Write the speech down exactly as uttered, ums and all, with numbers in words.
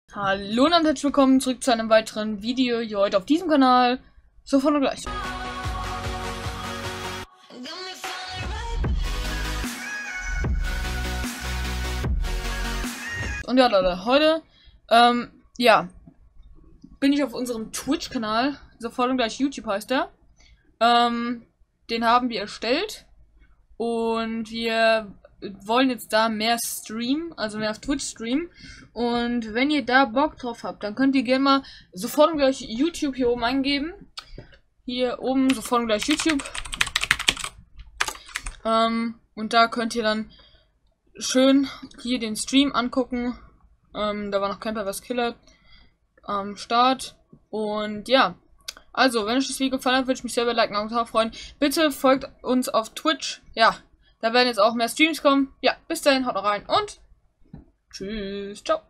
Hallo und herzlich willkommen zurück zu einem weiteren Video hier heute auf diesem Kanal. Sofort und gleich. Und ja, Leute, heute, ähm, ja, bin ich auf unserem Twitch-Kanal. Sofort und gleich YouTube heißt der. Ähm, den haben wir erstellt. Und wir wollen jetzt da mehr streamen, also mehr auf Twitch streamen. Und wenn ihr da Bock drauf habt, dann könnt ihr gerne mal sofort und gleich YouTube hier oben eingeben. Hier oben sofort und gleich YouTube. Ähm, und da könnt ihr dann schön hier den Stream angucken. Ähm, da war noch kein Perverse Killer am Start. Und ja, also wenn euch das Video gefallen hat, würde ich mich selber liken und auch freuen. Bitte folgt uns auf Twitch. Ja, da werden jetzt auch mehr Streams kommen. Ja, bis dahin, haut rein und tschüss, ciao.